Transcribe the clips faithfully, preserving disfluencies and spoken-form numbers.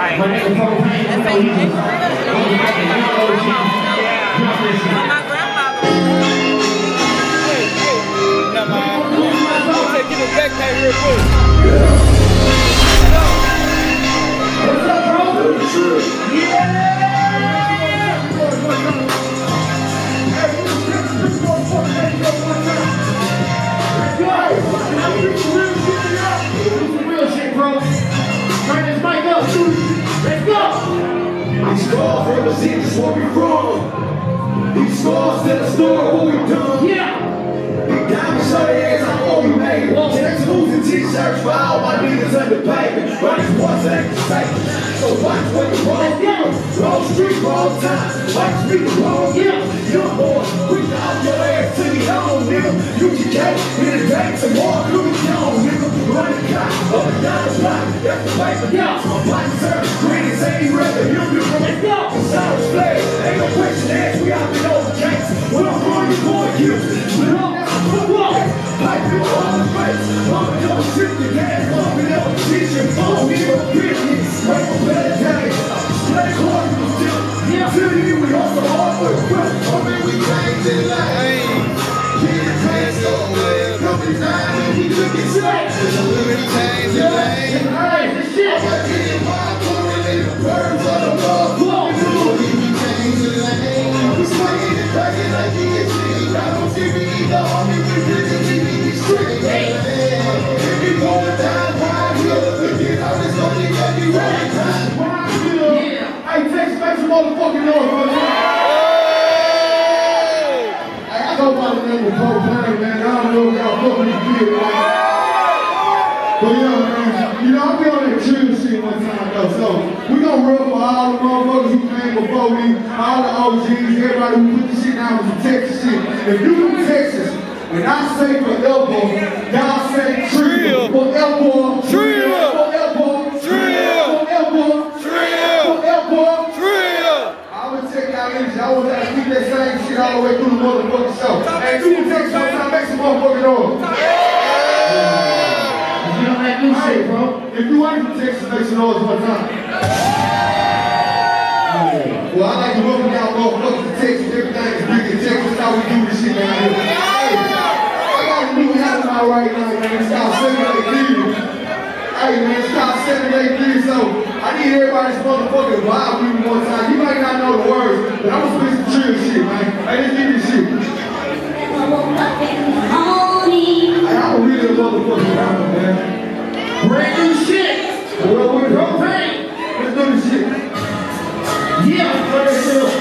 My nigga Propane. That's like April. My grandfather. Hey, hey. Nah, man. I'm gonna take it back that real quick. What's up, bro? Yeah! Let's go! These scars represent just where we from. These scars tell the story of what we done. Yeah! Big diamonds show their ass how far we made it. Tattoos and t-shirts for all my niggas under pavement. Riding sports ain't the same. So watch what the wrong do. Wrong street, wrong time. Watch me the wrong yeah. Young boy, quick out your ass to the home, nigga. U G K, in the day, tomorrow, Louis Vuitton, nigga. Run the clock, up and down the block. That's the way for y'all. My body service, green and say he rather he'll be from the go. Sound flag, ain't no question ass, we out in over case. When I'm going, you going, you. When I'm out, put walk. Pipe you on the face. Mama don't shift the gas, mama never teach you. Oh, nigga, business, wait for better days. Play hard, you still. Yeah, till you, we also hard for the quest. Oh, man, we changed it like. Can't pass so well. Company nine, and we took it straight. There's a little change in lane. Alright, this shit. I'm like, getting my pouring in the birds of the love. We changed the lane. We swinging it back in like he is cheap. I don't see me either. Homie, we really keep me straight. If you going down, why you looking out this only got me right time? Hey, Texas, make some motherfucking noise, brother. I go by the name of Propane, man. I don't know if y'all fucking this kid, man. But yeah, man, you know, I be on that chill shit one time, though. So, we gonna run for all the motherfuckers who came before me, all the O Gs, everybody who put this shit down with some Texas shit. If you from Texas, when I say forever, y'all say trill. Forever, Trill. Forever, Trill. Forever, Trill. Forever. Trill. I would check y'all energy. I would have to keep that same shit all the way through the motherfucking show. Hey, if you can take some time, make some motherfucking noise. You know that new shit, bro. If you ain't from Texas, make some noise one time. Well, I like to welcome y'all motherfuckers to Texas. Everything is big in Texas. That's how we do this shit down here. Hey, I got a new hat on right now, man. It's called seven eight three. Hey, man, it's called seven eight three, so I need everybody's motherfucking vibe with me one time. You might not know the words, but I'm gonna spit some chill shit, man. Hey, let's give me shit. Hey, I'm really a motherfucking rapper, man. Brand new shit. Well, with Propane. Let's do this shit. Yeah, for that shit.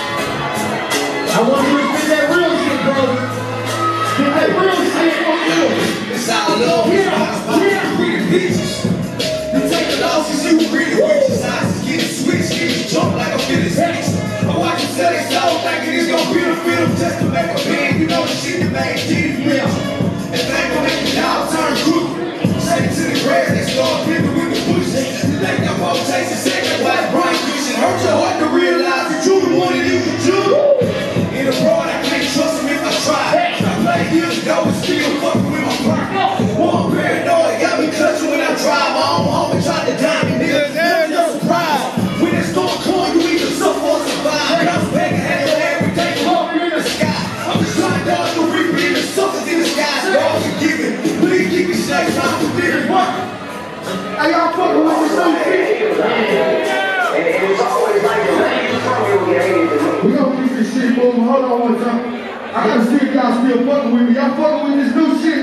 I want you to spit that real shit, bro. Get that real shit on you. It's all love. Yeah, yeah. Pretty bitches. You take the losses, you pretty bitches. Eyes is getting switched, getting jump like a fitness bitch. I watch you sell it soul, thinking it's gonna be the film just to make a band. You know the shit that made G D real. If they gon' make the dog turn crooked, shake it to the grass, they start pimping with the push. You think I'm gonna taste a second white Brian Christian. Hurt your heart to realize that you the one that you can do. In a broad, I can't trust him if I try. I played years ago and still fucking with my pride. One paranoid got me clutching when I drive. My own homie tried to die me, nigga. Never no surprise. When that storm comes, you either suffer or survive. Bounce back and handle everything falling in the sky. I'm just trying to dodge the reaper in the suckers in the sky. Dogs are giving. Please keep me safe. Time for different work. Hey, y'all fucking with this new shit. And it's always like the same from you get We gonna keep this shit moving. Hold on one time. I gotta see if y'all still fucking with me. Y'all fucking with this new shit?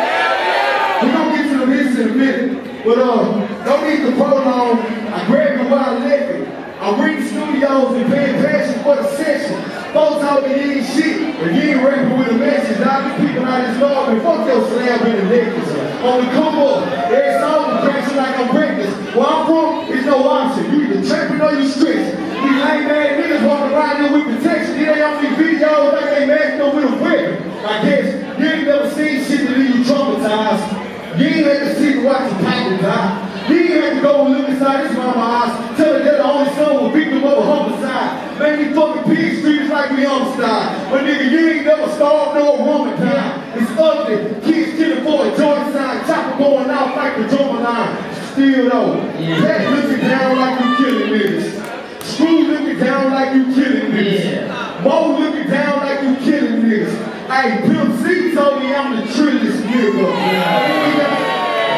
We gonna get to the hits in a minute. But uh, don't need the prolong. I grabbed it while I left it. I'm reading studios and paying passion for the session. Folks told me you ain't shit, but you ain't rapping with a message. Now I be peeping out this love and fuck your slab in the necklace. On the come up, every song I'm crashing like I'm breakfast. Where I'm from, it's no option. You either trapping or you stretching. These lame ass niggas walking around here with protection. They on these videos like they mashed up with a weapon. I guess you ain't never seen shit that leave you traumatized. You ain't had to see the watch your papa die. You ain't had to go and look inside his mama's eyes. Tell her that the only son was victim of a homicide. Man, these fucking pig streets like we homicide. But nigga, you ain't never starved no woman time. It's ugly. Kids killing for a joint sign. Chopper I'm going out like the drummer line. Still though. Yeah. Pat looking down like you killing niggas. Screw looking down like you killing niggas. Yeah. Mo looking down like you killing niggas. Hey, Pimp C told me I'm the trillest nigga. Yeah.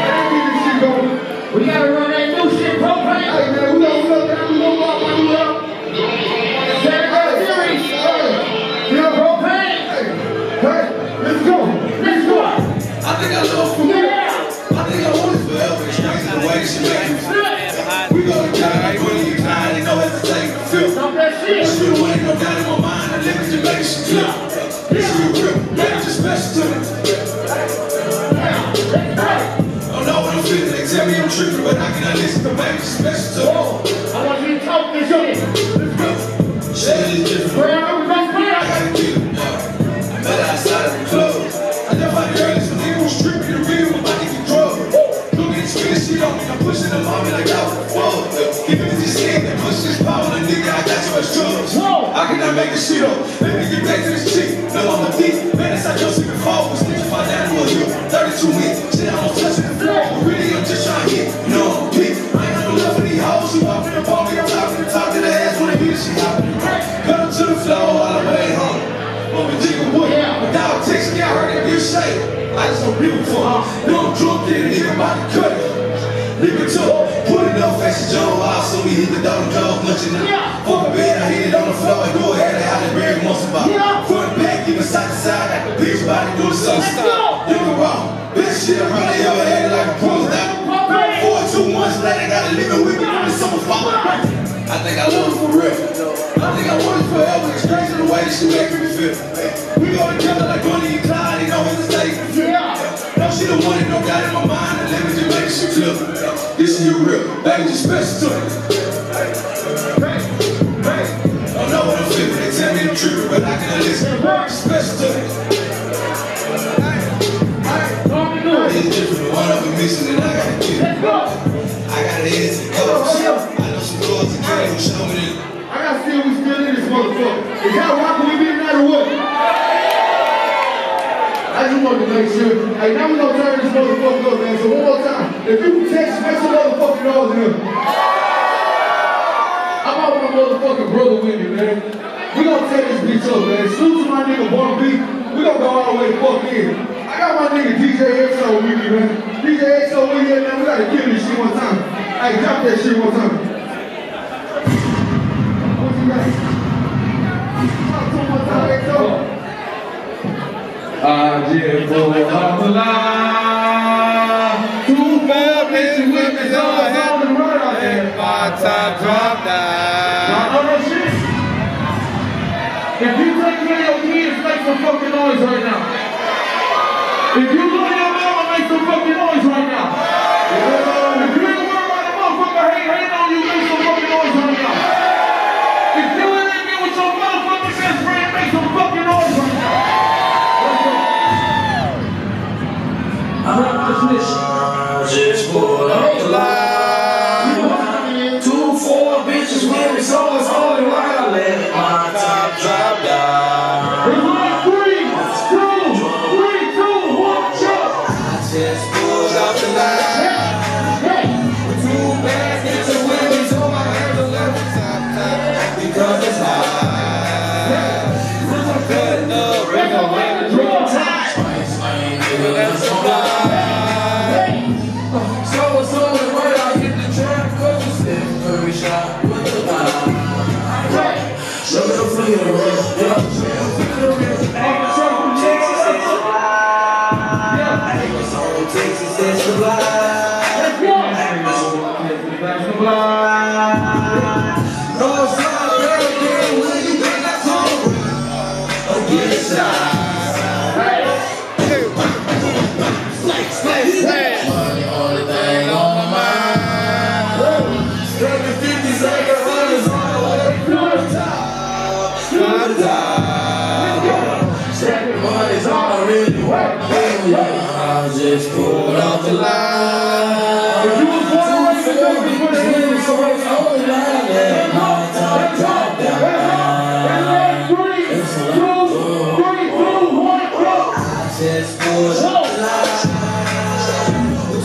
We gotta run that new shit, propane. Hey man, we don't look down, we don't walk on you up. Series. Yeah, Propane. Hey, hey, let's go. Let's go. I think I love for me. Yeah. I think I want it forever. It's crazy the way she make me feel. We go together like when you kind, ain't no hesitation to feel. Stop that shit. She the one, ain't no doubt in my mind. I live in the make she feel. This is real, baby, just special to me. I don't know what I'm feeling. They tell me I'm tripping, but how can I listen to baby, just special to me. I want you to talk this shit. Shit is different. Where are we going to I gotta get it, yeah. I met her outside of the club. I left my girl and some niggas was stripping the real with my nigga drug. Look at this finish shit on me, I'm pushing them on me like I was a fuck. Even if this skin that push this power, the nigga, I got too much drugs. How can I make a shit up? Let me get back to this chick. No, I'm a dick. Man, that's how Joseph and fall. But still find down to a hill. thirty-two weeks. Shit, I'm on touching the floor. But really, I'm just trying to hit. You know, I'm a pick. I ain't got no love for these hoes. She walking up on me, I'm talking to talk to the ass when I hear she hopping. Cut her to the floor all the way home. But we dig a wood. My dog takes me, I heard that bitch say. I just don't give a fuck. No, I'm drunk, get it, nigga, about to cut it. Nigga took, put it up, fashion Joe out, so we hit the double jaws, lunching out. Fuck a bed, I hit it on the floor and go ahead and have it buried once about. Front back, giving side to side, like a bitch body doing something. Nigga wrong, bitch shit, I really ever had it like a pros down. Four, two months later, gotta live it with me from the summer fall. I think I love her for real. I think I want it forever. It's crazy the way that she make me feel. We go together like Bonnie and Clyde, ain't no hesitation. No, she the one that no doubt in my mind. And let me just make she flip. This is you real, baby, just special to me. Hey, hey, don't know what I'm feeling. They tell me I'm tripping, but I can listen. Special to me. It's different. One of them missing, and I gotta get it. I gotta head to the coast. I know some girls and girls who show me that. I gotta see if we still in this motherfucker. Is y'all rocking with me tonight or what? I just wanted to make sure. Hey, now we gonna turn this motherfucker up, man. So one more time. If you can text, make some motherfucking noise in here. I brought my motherfucking brother with me, man. We gonna take this bitch up, man. As soon as my nigga Bun B, we gonna go all the way fuck in. I got my nigga D J X O with me, man. D J X O with me, man. We gotta kill this shit one time. Hey, drop that shit one time. What you got? Talk to him one time, X O. I just pulled off the line. Two bad bitches with me, so I had to run out there. My top drop down. Now, other shit. If you take care of your kids, make some fucking noise right now. If you love your mama, make some fucking noise right now. If you ain't worried about the motherfucker hate, hate on you, make some fucking noise right now. If you ain't in there with your motherfucking best friend, make some fucking noise right now. I'm not this mission. Just pulled off the line. Two, four bitches with me, so it's only right I let my top drop down. It's like three, two, three, two, one, jump. I just pulled off the line. Two bad bitches with me, so I had to let my top down. Because it's high. Cutting up, regular, regular, real time. That's so fly. So it's on the way, I hit the track, cause you said very shot with the line. Show me the freedom, yeah. Ain't no from Texas, it's a lie. Ain't no from Texas, it's a lie. Ain't no it's not better than when you think I told you. Oh, get inside. Money, only thing on my mind. Seven fifty second hundreds all the way to the top. To the top. Second money's all I really want. I just pulled off the line. If you was born right, you know you put it in. So it's only line that my top drop down. Three, two, three, two, one, go. I just pulled off the line.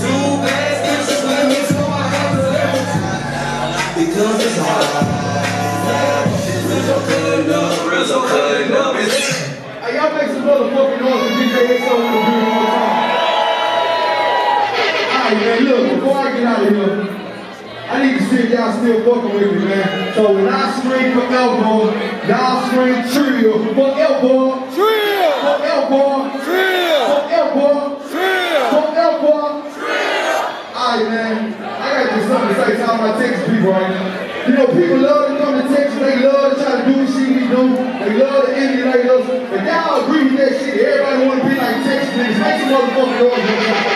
some motherfucking noise for D J X O in the building one time. Alright, man, look, before I get out of here, I need to see if y'all still fucking with me, man. So when I scream for elbow, y'all scream trill for elbow. Trill! For elbow. Trill! For elbow. Trill! For elbow. Alright, man. I got to do something to say to all my Texas people right now. You know, people love to come to Texas. They love to try to do the shit we do. They love to emulate us. If y'all agree with that shit, everybody want to be like Texas niggas. Make some motherfucking noise.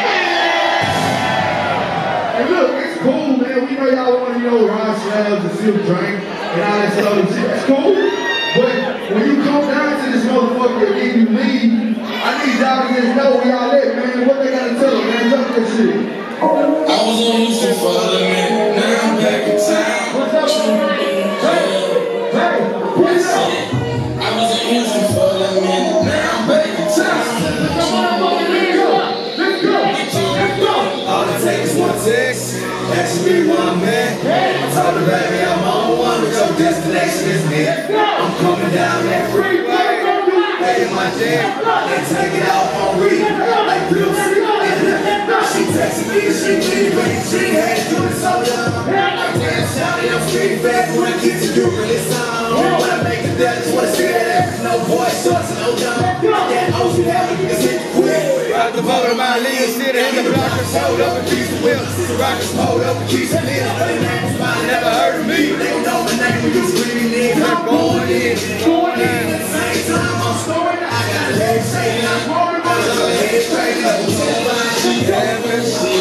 And look, it's cool, man. We know y'all want to, you know, ride slabs and silk drink and all that stuff and shit. That's cool. But when you come down to this motherfucker and you leave, I need y'all to just know where y'all at, man. What they gotta tell them, man. Jump that shit. I was in Houston for a minute, now I'm back in town. What's up, man? Hey, hey, what's up? I was in Houston for a minute, now I'm back in town. Let's go, let's go, let's go. All it takes is one text, asking me where I'm at. I told the baby I'm on one, but your destination is near. I'm coming down that freeway, paying my debt, and take it out on read, like Bill C. She texted me and she leaving, she had to do it so young. Like damn, shout out, street fast, when I get to you really sound. When I make it there, just wanna see that ass, no boy shorts and no dumb. That ocean having niggas hit quick. Rock the boat of my lead, sit in the block and hold up and keep the whip. Rockers hold up and keep some lips. They Never heard of me. They don't know my name when you screaming in. I'm going in, going in. At the same time, I'm scoring. I got a leg shaking. I'm rolling my head straight. She having